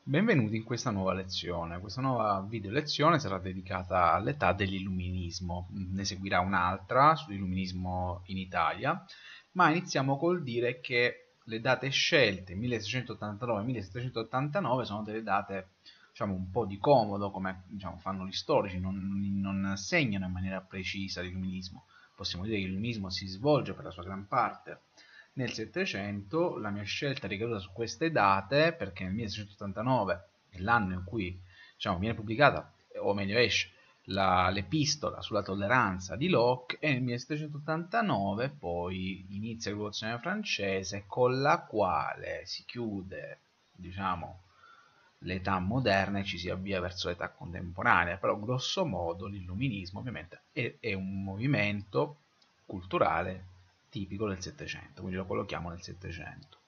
Benvenuti in questa nuova lezione. Questa nuova video lezione sarà dedicata all'età dell'illuminismo. Ne seguirà un'altra sull'illuminismo in Italia, ma iniziamo col dire che le date scelte 1689 e 1789 sono delle date, diciamo, un po' di comodo, come diciamo, fanno gli storici, non segnano in maniera precisa l'illuminismo. Possiamo dire che l'illuminismo si svolge per la sua gran parte nel Settecento. La mia scelta è ricaduta su queste date perché nel 1689 è l'anno in cui, diciamo, viene pubblicata, o meglio esce, l'epistola sulla tolleranza di Locke, e nel 1789 poi inizia la rivoluzione francese, con la quale si chiude, diciamo, l'età moderna e ci si avvia verso l'età contemporanea. Però grosso modo l'illuminismo ovviamente è un movimento culturale tipico del Settecento, quindi lo collochiamo nel Settecento.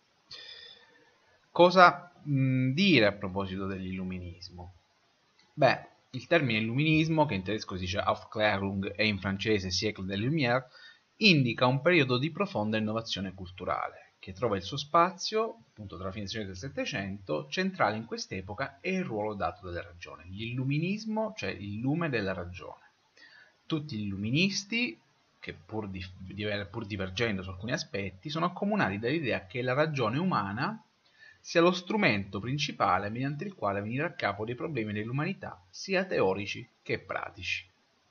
Cosa dire a proposito dell'illuminismo? Beh, il termine illuminismo, che in tedesco si dice Aufklärung e in francese Siècle des Lumières, indica un periodo di profonda innovazione culturale, che trova il suo spazio, appunto, tra la fine del Settecento. Centrale in quest'epoca è il ruolo dato della ragione. L'illuminismo, cioè il lume della ragione. Tutti gli illuministi, che pur divergendo su alcuni aspetti, sono accomunati dall'idea che la ragione umana sia lo strumento principale mediante il quale venire a capo dei problemi dell'umanità, sia teorici che pratici.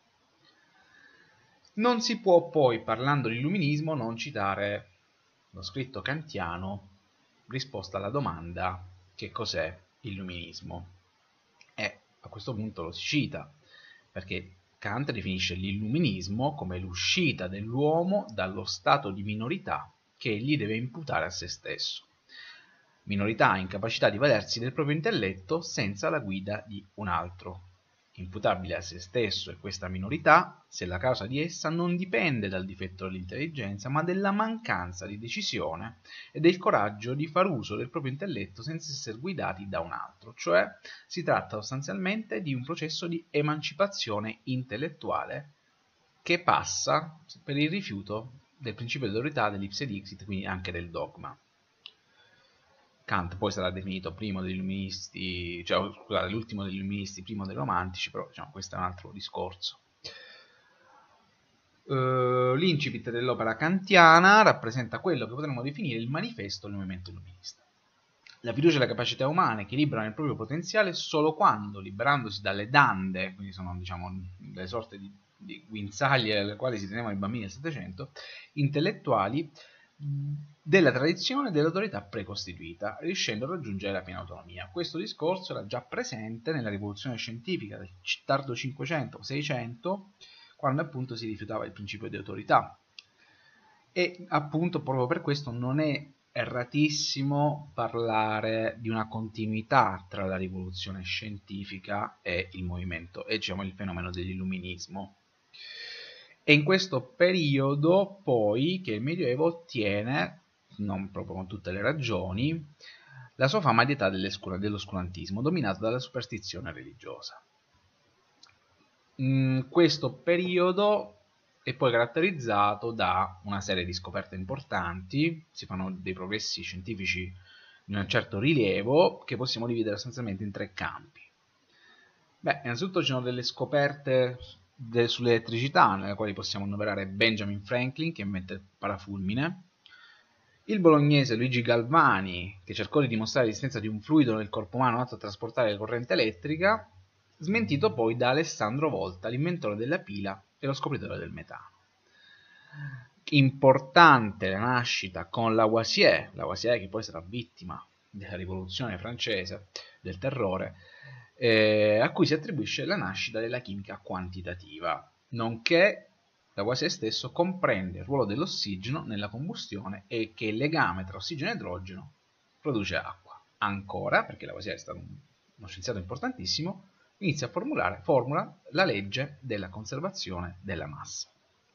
Non si può poi, parlando di illuminismo, non citare lo scritto kantiano risposta alla domanda: che cos'è illuminismo? E a questo punto lo si cita, perché Kant definisce l'illuminismo come l'uscita dell'uomo dallo stato di minorità che egli deve imputare a se stesso. Minorità incapacità di valersi del proprio intelletto senza la guida di un altro. Imputabile a se stesso è questa minorità se la causa di essa non dipende dal difetto dell'intelligenza, ma dalla mancanza di decisione e del coraggio di far uso del proprio intelletto senza essere guidati da un altro. Cioè si tratta sostanzialmente di un processo di emancipazione intellettuale che passa per il rifiuto del principio di autorità, dell'ipse dixit, quindi anche del dogma. Kant poi sarà definito primo degli illuministi, cioè scusate, l'ultimo degli illuministi, primo dei romantici, però diciamo, questo è un altro discorso. L'incipit dell'opera kantiana rappresenta quello che potremmo definire il manifesto del movimento illuminista. La fiducia e la capacità umane equilibrano il proprio potenziale solo quando, liberandosi dalle dande, quindi sono, diciamo, delle sorte di guinzaglie alle quali si tenevano i bambini del Settecento, intellettuali, della tradizione e dell'autorità precostituita, riuscendo a raggiungere la piena autonomia. Questo discorso era già presente nella rivoluzione scientifica del tardo 500-600, quando appunto si rifiutava il principio di autorità. E appunto proprio per questo non è erratissimo parlare di una continuità tra la rivoluzione scientifica e il movimento, e diciamo il fenomeno dell'illuminismo. È in questo periodo poi che il Medioevo ottiene, non proprio con tutte le ragioni, la sua fama di età dell'oscurantismo, dominato dalla superstizione religiosa. Questo periodo è poi caratterizzato da una serie di scoperte importanti, si fanno dei progressi scientifici di un certo rilievo che possiamo dividere sostanzialmente in tre campi. Beh, innanzitutto ci sono delle scoperte sull'elettricità, nelle quali possiamo annoverare Benjamin Franklin, che inventa il parafulmine, il bolognese Luigi Galvani, che cercò di dimostrare l'esistenza di un fluido nel corpo umano atto a trasportare la corrente elettrica, smentito poi da Alessandro Volta, l'inventore della pila e lo scopritore del metano. Importante la nascita con Lavoisier che poi sarà vittima della rivoluzione francese, del terrore, a cui si attribuisce la nascita della chimica quantitativa, nonché Lavoisier stesso comprende il ruolo dell'ossigeno nella combustione e che il legame tra ossigeno e idrogeno produce acqua. Ancora, perché Lavoisier è stato uno scienziato importantissimo, formula la legge della conservazione della massa.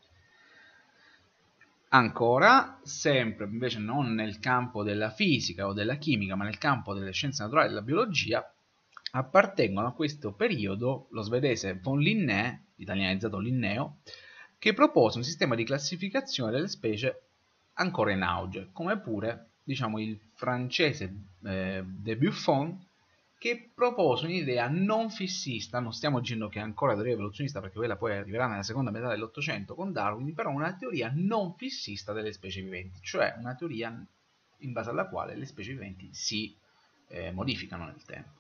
Ancora, sempre invece non nel campo della fisica o della chimica, ma nel campo delle scienze naturali e della biologia, appartengono a questo periodo lo svedese von Linné, italianizzato Linneo, che propose un sistema di classificazione delle specie ancora in auge, come pure, diciamo, il francese de Buffon, che propose un'idea non fissista. Non stiamo dicendo che è ancora teoria evoluzionista, perché quella poi arriverà nella seconda metà dell'Ottocento con Darwin, però una teoria non fissista delle specie viventi, cioè una teoria in base alla quale le specie viventi si modificano nel tempo.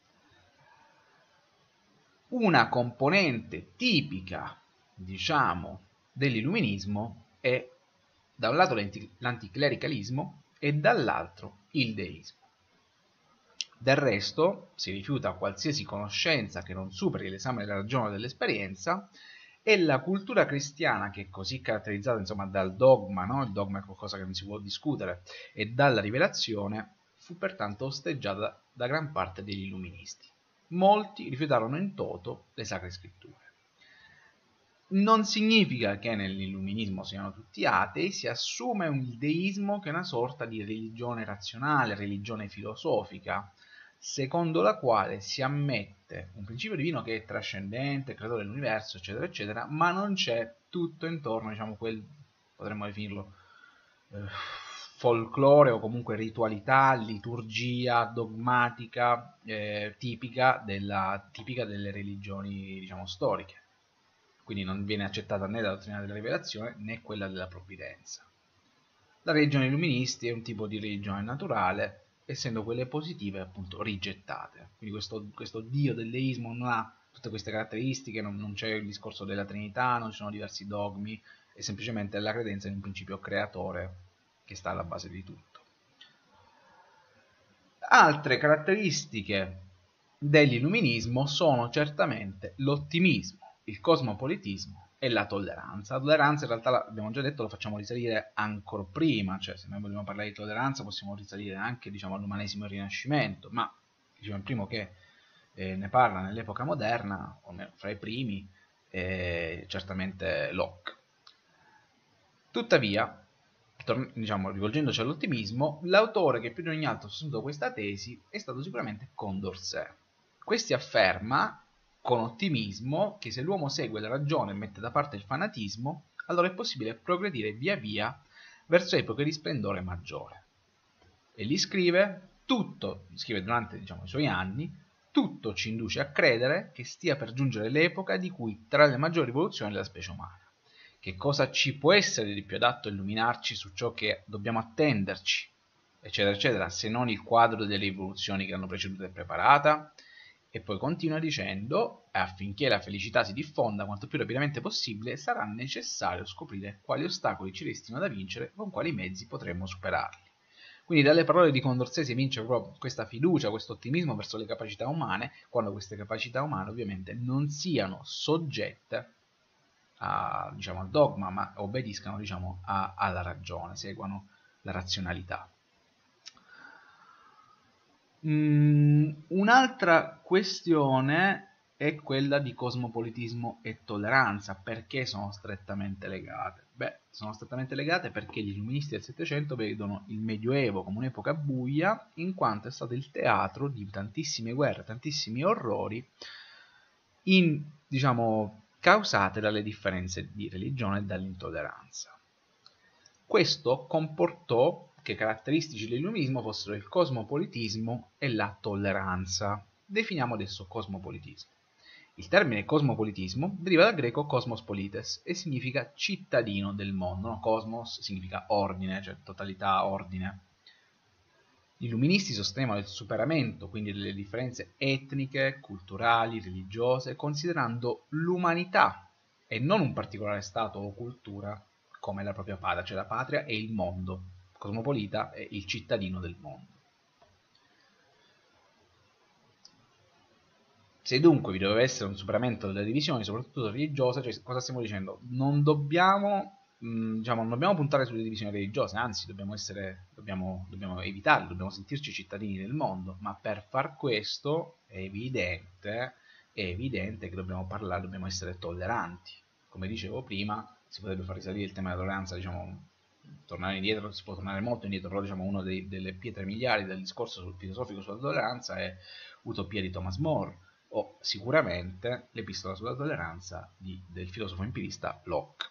Una componente tipica, diciamo, dell'illuminismo è da un lato l'anticlericalismo e dall'altro il deismo. Del resto si rifiuta qualsiasi conoscenza che non superi l'esame della ragione o dell'esperienza, e la cultura cristiana, che è così caratterizzata insomma dal dogma, no? Il dogma è qualcosa che non si può discutere, e dalla rivelazione, fu pertanto osteggiata da gran parte degli illuministi. Molti rifiutarono in toto le sacre scritture. Non significa che nell'illuminismo siano tutti atei, si assume un deismo che è una sorta di religione razionale, religione filosofica, secondo la quale si ammette un principio divino che è trascendente, creatore dell'universo, eccetera, eccetera, ma non c'è tutto intorno, diciamo, quel, potremmo definirlo, folklore o comunque ritualità, liturgia dogmatica tipica delle religioni, diciamo, storiche. Quindi non viene accettata né la dottrina della rivelazione né quella della provvidenza. La religione illuministi è un tipo di religione naturale, essendo quelle positive appunto rigettate. Quindi questo Dio del deismo non ha tutte queste caratteristiche, non c'è il discorso della Trinità, non ci sono diversi dogmi, è semplicemente la credenza in un principio creatore che sta alla base di tutto. Altre caratteristiche dell'illuminismo sono certamente l'ottimismo, il cosmopolitismo e la tolleranza. La tolleranza in realtà, abbiamo già detto, lo facciamo risalire ancora prima, cioè se noi vogliamo parlare di tolleranza possiamo risalire anche, diciamo, all'umanesimo e al Rinascimento, ma diciamo, il primo che ne parla nell'epoca moderna, o fra i primi, è certamente Locke. Tuttavia, diciamo, rivolgendoci all'ottimismo, l'autore che più di ogni altro ha sostenuto questa tesi è stato sicuramente Condorcet. Questi afferma con ottimismo che se l'uomo segue la ragione e mette da parte il fanatismo, allora è possibile progredire via via verso epoche di splendore maggiore. E gli scrive durante, diciamo, i suoi anni, tutto ci induce a credere che stia per giungere l'epoca di cui tra le maggiori rivoluzioni della specie umana. Che cosa ci può essere di più adatto a illuminarci su ciò che dobbiamo attenderci, eccetera, eccetera, se non il quadro delle evoluzioni che hanno preceduto e preparata? E poi continua dicendo: affinché la felicità si diffonda quanto più rapidamente possibile, sarà necessario scoprire quali ostacoli ci restino da vincere e con quali mezzi potremmo superarli. Quindi dalle parole di Condorcet si evince proprio questa fiducia, questo ottimismo verso le capacità umane, quando queste capacità umane ovviamente non siano soggette diciamo, al dogma, ma obbediscano, diciamo, alla ragione, seguano la razionalità. Un'altra questione è quella di cosmopolitismo e tolleranza. Perché sono strettamente legate? Beh, sono strettamente legate perché gli illuministi del Settecento vedono il Medioevo come un'epoca buia, in quanto è stato il teatro di tantissime guerre, tantissimi orrori, diciamo, causate dalle differenze di religione e dall'intolleranza. Questo comportò che caratteristici dell'illuminismo fossero il cosmopolitismo e la tolleranza. Definiamo adesso cosmopolitismo. Il termine cosmopolitismo deriva dal greco cosmos polites e significa cittadino del mondo. No? Cosmos significa ordine, cioè totalità, ordine. Gli illuministi sostenevano il superamento quindi delle differenze etniche, culturali, religiose, considerando l'umanità e non un particolare stato o cultura come la propria patria, cioè la patria è il mondo, cosmopolita è il cittadino del mondo. Se dunque vi doveva essere un superamento delle divisioni, soprattutto religiose, cioè cosa stiamo dicendo? Non dobbiamo diciamo, non dobbiamo puntare sulle divisioni religiose, anzi dobbiamo evitarle, dobbiamo sentirci cittadini del mondo, ma per far questo è evidente che dobbiamo essere tolleranti. Come dicevo prima, si potrebbe far risalire il tema della tolleranza, diciamo, tornare indietro, si può tornare molto indietro, però diciamo una delle pietre miliari del discorso filosofico sulla tolleranza è Utopia di Thomas More, o sicuramente l'Epistola sulla tolleranza del filosofo empirista Locke.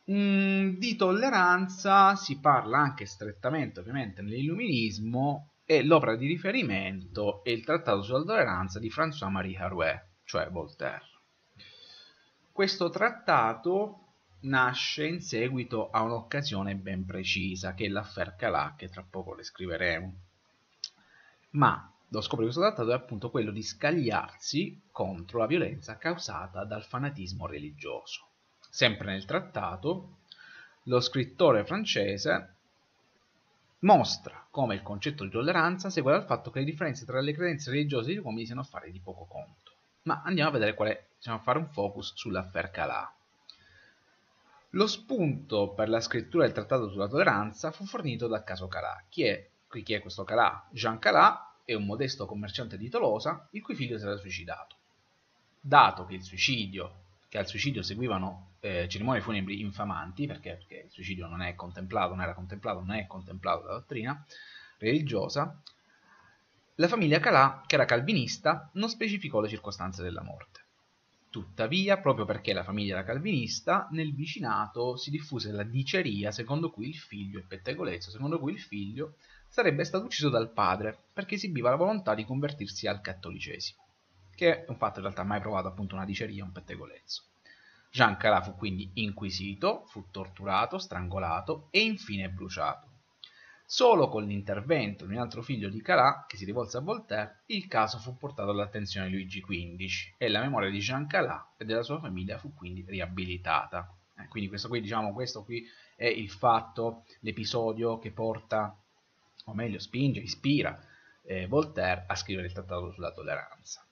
Di tolleranza si parla anche strettamente ovviamente nell'illuminismo e l'opera di riferimento è il Trattato sulla tolleranza di François-Marie Arouet, cioè Voltaire. Questo trattato nasce in seguito a un'occasione ben precisa, che è l'affaire Calas, che tra poco le scriveremo. Ma lo scopo di questo trattato è appunto quello di scagliarsi contro la violenza causata dal fanatismo religioso. Sempre nel trattato, lo scrittore francese mostra come il concetto di tolleranza segua dal fatto che le differenze tra le credenze religiose degli uomini siano affari di poco conto. Ma andiamo a vedere a fare un focus sull'affaire Calas. Lo spunto per la scrittura del trattato sulla tolleranza fu fornito dal caso Calas. Chi è questo Calas? Jean Calas è un modesto commerciante di Tolosa il cui figlio si era suicidato. Dato che al suicidio seguivano cerimonie funebri infamanti, perché il suicidio non è contemplato dalla dottrina religiosa, la famiglia Calas, che era calvinista, non specificò le circostanze della morte. Tuttavia, proprio perché la famiglia era calvinista, nel vicinato si diffuse la diceria secondo cui il figlio sarebbe stato ucciso dal padre perché esibiva la volontà di convertirsi al cattolicesimo, che è un fatto in realtà mai provato, appunto una diceria, un pettegolezzo. Jean Calas fu quindi inquisito, fu torturato, strangolato e infine bruciato. Solo con l'intervento di un altro figlio di Calas, che si rivolse a Voltaire, il caso fu portato all'attenzione di Luigi XV e la memoria di Jean Calas e della sua famiglia fu quindi riabilitata. Quindi questo qui è il fatto, l'episodio che porta, o meglio ispira Voltaire a scrivere il trattato sulla tolleranza.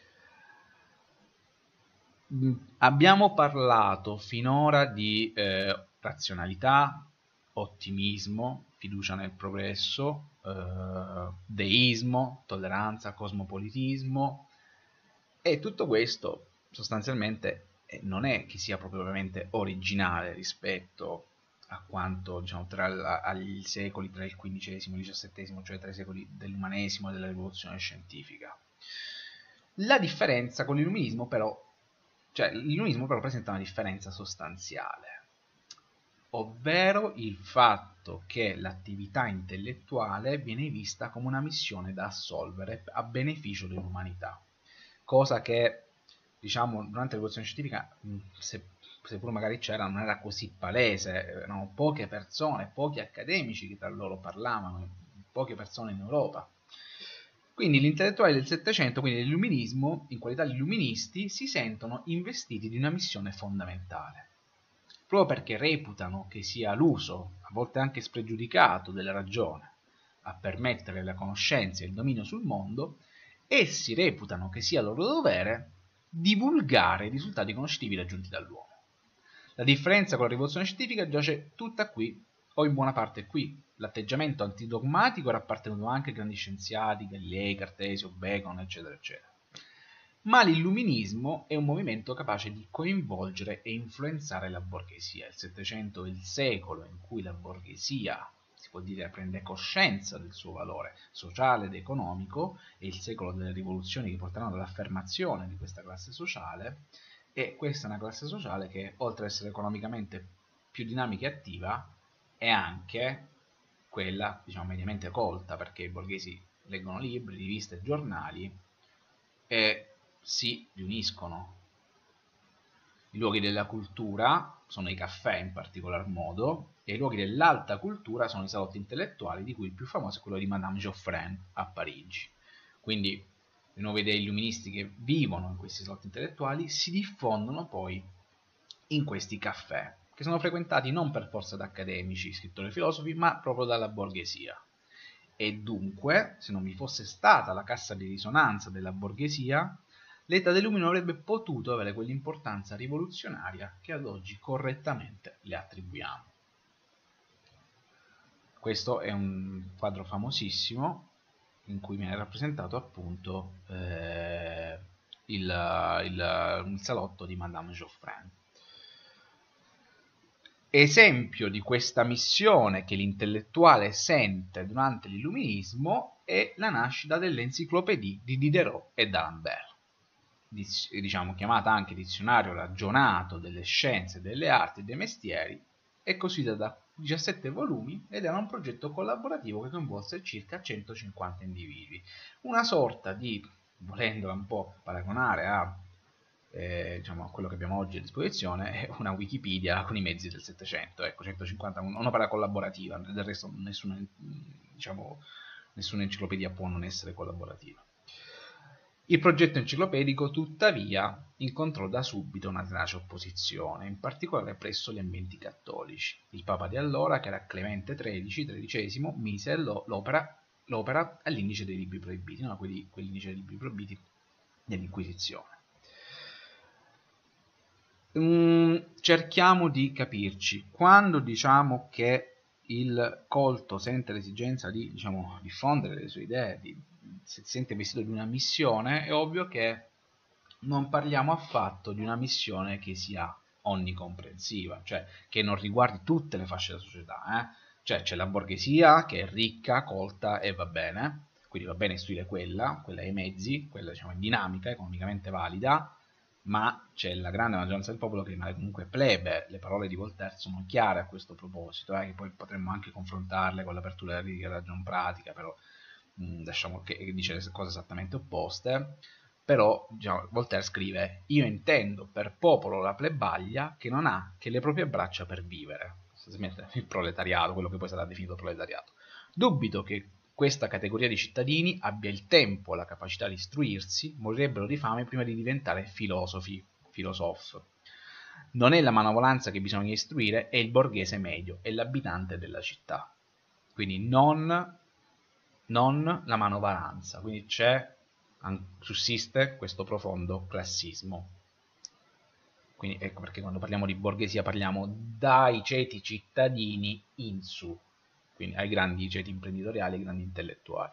Abbiamo parlato finora di razionalità, ottimismo, fiducia nel progresso, deismo, tolleranza, cosmopolitismo, e tutto questo sostanzialmente non è che sia propriamente originale rispetto a quanto, diciamo, agli secoli tra il XV e il XVII, cioè tra i secoli dell'umanesimo e della rivoluzione scientifica. La differenza con l'illuminismo però presenta una differenza sostanziale, ovvero il fatto che l'attività intellettuale viene vista come una missione da assolvere a beneficio dell'umanità, cosa che, diciamo, durante la rivoluzione scientifica, seppur magari c'era, non era così palese, erano poche persone, pochi accademici che tra loro parlavano, poche persone in Europa. Quindi gli intellettuali del Settecento, quindi l'illuminismo, in qualità di illuministi, si sentono investiti di una missione fondamentale, proprio perché reputano che sia l'uso, a volte anche spregiudicato, della ragione a permettere la conoscenza e il dominio sul mondo. Essi reputano che sia loro dovere divulgare i risultati conoscitivi raggiunti dall'uomo. La differenza con la rivoluzione scientifica giace tutta qui, o in buona parte qui. L'atteggiamento antidogmatico era appartenuto anche ai grandi scienziati, Galilei, Cartesio, Bacon, eccetera, eccetera. Ma l'illuminismo è un movimento capace di coinvolgere e influenzare la borghesia. Il Settecento è il secolo in cui la borghesia, si può dire, prende coscienza del suo valore sociale ed economico, è il secolo delle rivoluzioni che porteranno all'affermazione di questa classe sociale, e questa è una classe sociale che, oltre ad essere economicamente più dinamica e attiva, è anche quella, diciamo, mediamente colta, perché i borghesi leggono libri, riviste e giornali e si riuniscono. I luoghi della cultura sono i caffè in particolar modo, e i luoghi dell'alta cultura sono i salotti intellettuali, di cui il più famoso è quello di Madame Geoffrin a Parigi. Quindi le nuove idee illuministi che vivono in questi salotti intellettuali si diffondono poi in questi caffè, che sono frequentati non per forza da accademici, scrittori e filosofi, ma proprio dalla borghesia. E dunque, se non vi fosse stata la cassa di risonanza della borghesia, l'età dell'illuminismo avrebbe potuto avere quell'importanza rivoluzionaria che ad oggi correttamente le attribuiamo. Questo è un quadro famosissimo in cui viene rappresentato appunto il salotto di Madame Geoffrin. Esempio di questa missione che l'intellettuale sente durante l'illuminismo è la nascita dell'Encyclopédie di Diderot e d'Alembert, diciamo chiamata anche dizionario ragionato delle scienze, delle arti e dei mestieri, è costituita da 17 volumi ed era un progetto collaborativo che coinvolse circa 150 individui. Una sorta di, volendola un po' paragonare a, diciamo, a quello che abbiamo oggi a disposizione, è una Wikipedia con i mezzi del Settecento. Ecco, 150, un'opera collaborativa, del resto nessuna, diciamo, nessuna enciclopedia può non essere collaborativa. Il progetto enciclopedico, tuttavia, incontrò da subito una tenace opposizione, in particolare presso gli ambienti cattolici. Il Papa di allora, che era Clemente XIII, mise l'opera all'indice dei libri proibiti, no? Quell'indice dei libri proibiti dell'Inquisizione. Cerchiamo di capirci. Quando diciamo che il colto sente l'esigenza di, diciamo, diffondere le sue idee, si sente vestito di una missione, è ovvio che non parliamo affatto di una missione che sia onnicomprensiva, cioè che non riguardi tutte le fasce della società. Cioè c'è la borghesia che è ricca, colta e va bene, quindi va bene istruire quella ai mezzi, quella diciamo in dinamica, economicamente valida, ma c'è la grande maggioranza del popolo che rimane comunque plebe. Le parole di Voltaire sono chiare a questo proposito, che poi potremmo anche confrontarle con l'apertura della critica della ragion pratica, però lasciamo che dice le cose esattamente opposte. Però diciamo, Voltaire scrive: io intendo per popolo la plebaglia che non ha che le proprie braccia per vivere, il proletariato, quello che poi sarà definito proletariato. Dubito che questa categoria di cittadini abbia il tempo, la capacità di istruirsi, morirebbero di fame prima di diventare filosofi. Non è la manovolanza che bisogna istruire, è il borghese medio, è l'abitante della città. Quindi non la manovalanza, quindi sussiste questo profondo classismo. Quindi ecco perché quando parliamo di borghesia parliamo dai ceti cittadini in su, quindi ai grandi ceti imprenditoriali, ai grandi intellettuali.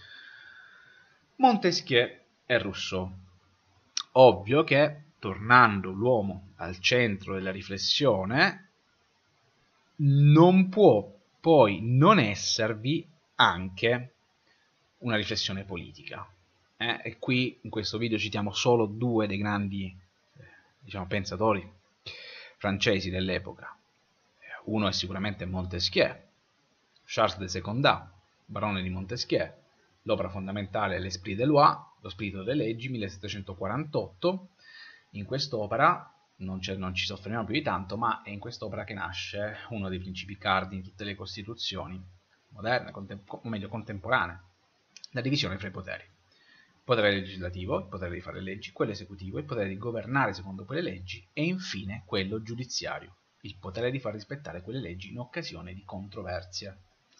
Montesquieu e Rousseau. Ovvio che, tornando l'uomo al centro della riflessione, non può poi non esservi anche una riflessione politica. E qui in questo video citiamo solo due dei grandi diciamo, pensatori francesi dell'epoca. Uno è sicuramente Montesquieu, Charles de Secondat, barone di Montesquieu, l'opera fondamentale è L'Esprit des lois, lo spirito delle leggi, 1748. In quest'opera non ci soffermiamo più di tanto, ma è in quest'opera che nasce uno dei principi cardini di tutte le costituzioni moderne, o meglio contemporanee, la divisione fra i poteri. Il potere legislativo, il potere di fare leggi, quello esecutivo, il potere di governare secondo quelle leggi e infine quello giudiziario, il potere di far rispettare quelle leggi in occasione di controversie.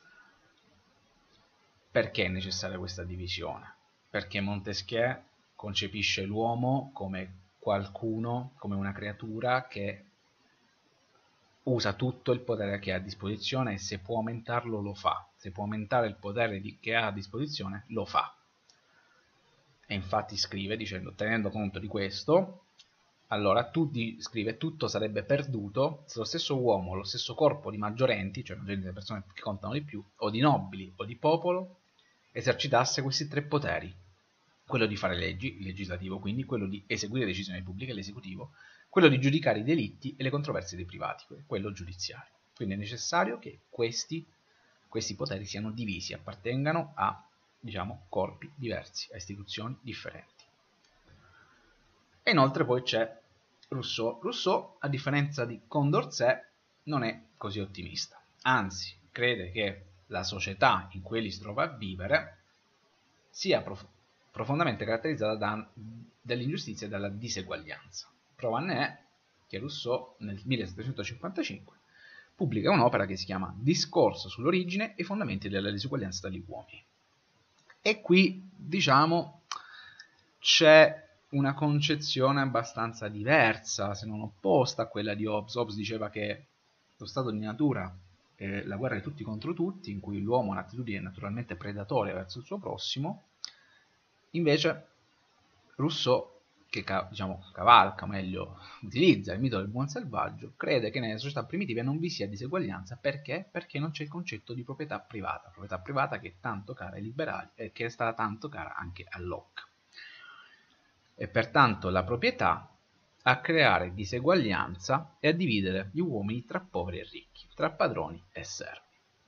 Perché è necessaria questa divisione? Perché Montesquieu concepisce l'uomo come qualcuno, come una creatura che usa tutto il potere che ha a disposizione e se può aumentarlo lo fa, se può aumentare il potere che ha a disposizione lo fa. E infatti scrive dicendo: tenendo conto di questo, allora scrive tutto sarebbe perduto se lo stesso uomo, lo stesso corpo di maggiorenti, cioè delle persone che contano di più, o di nobili o di popolo, esercitasse questi tre poteri: quello di fare leggi, il legislativo, quindi quello di eseguire decisioni pubbliche, l'esecutivo, quello di giudicare i delitti e le controversie dei privati, quello giudiziario. Quindi è necessario che questi poteri siano divisi, appartengano a, diciamo, corpi diversi, a istituzioni differenti. E inoltre poi c'è Rousseau. Rousseau, a differenza di Condorcet, non è così ottimista, anzi crede che la società in cui egli si trova a vivere sia profondamente caratterizzata dall'ingiustizia e dalla diseguaglianza. Prova ne è che Rousseau nel 1755 pubblica un'opera che si chiama Discorso sull'origine e i fondamenti della disuguaglianza tra gli uomini. E qui, diciamo, c'è una concezione abbastanza diversa, se non opposta a quella di Hobbes. Hobbes diceva che lo stato di natura è la guerra di tutti contro tutti, in cui l'uomo ha un'attitudine naturalmente predatoria verso il suo prossimo. Invece Rousseau, che diciamo, cavalca, meglio, utilizza il mito del buon selvaggio, crede che nelle società primitive non vi sia diseguaglianza. Perché? Perché non c'è il concetto di proprietà privata che è tanto cara ai liberali e che è stata tanto cara anche a Locke. E pertanto la proprietà a creare diseguaglianza e a dividere gli uomini tra poveri e ricchi, tra padroni e servi.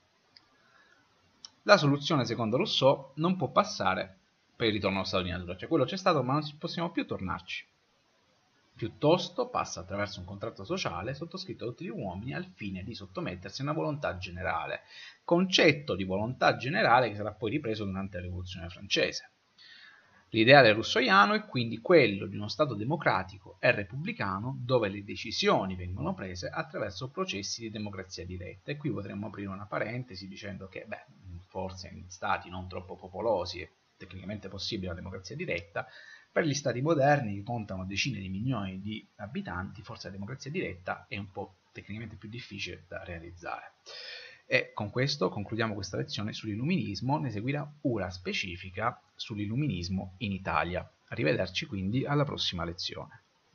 La soluzione, secondo Rousseau, non può passare per il ritorno allo stato di natura, cioè quello c'è stato ma non possiamo più tornarci. Piuttosto passa attraverso un contratto sociale sottoscritto da tutti gli uomini al fine di sottomettersi a una volontà generale, concetto di volontà generale che sarà poi ripreso durante la Rivoluzione francese. L'ideale russoiano è quindi quello di uno Stato democratico e repubblicano dove le decisioni vengono prese attraverso processi di democrazia diretta. E qui potremmo aprire una parentesi dicendo che forse in stati non troppo popolosi è tecnicamente possibile la democrazia diretta. Per gli stati moderni che contano decine di milioni di abitanti, forse la democrazia diretta è un po' tecnicamente più difficile da realizzare. E con questo concludiamo questa lezione sull'illuminismo, ne seguirà una specifica sull'illuminismo in Italia. Arrivederci quindi alla prossima lezione.